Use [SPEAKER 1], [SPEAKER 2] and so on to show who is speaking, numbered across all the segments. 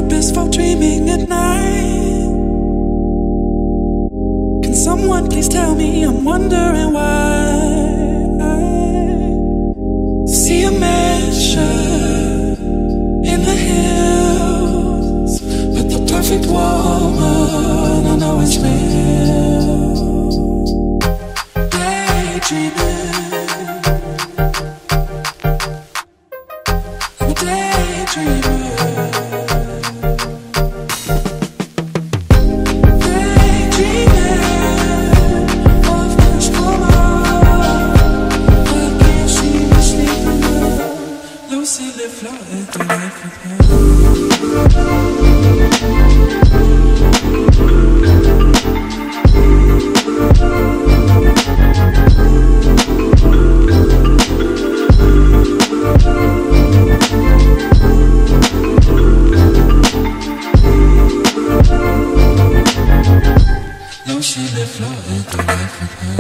[SPEAKER 1] blissful dreaming at night. Can someone please tell me? I'm wondering why. I see a mansion in the hills, but the perfect woman, I know it's real. Daydreaming, I'm a daydreamer. Floating through life with him. No, she lived floating through life with him.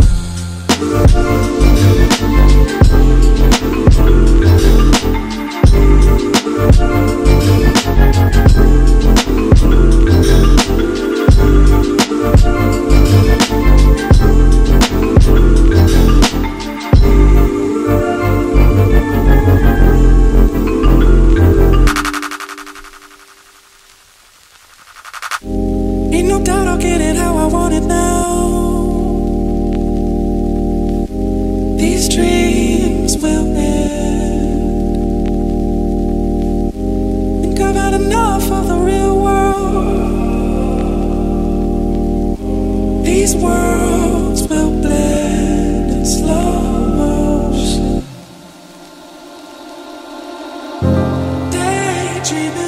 [SPEAKER 1] Ain't no doubt I'll get it how I want it now. These dreams will end. Think I've had enough of the real world. These worlds will blend in slow motion. Daydreaming.